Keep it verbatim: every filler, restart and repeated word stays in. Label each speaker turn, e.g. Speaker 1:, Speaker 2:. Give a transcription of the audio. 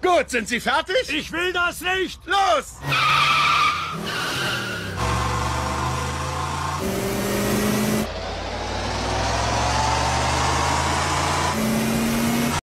Speaker 1: Gut, sind Sie fertig?
Speaker 2: Ich will das nicht!
Speaker 1: Los!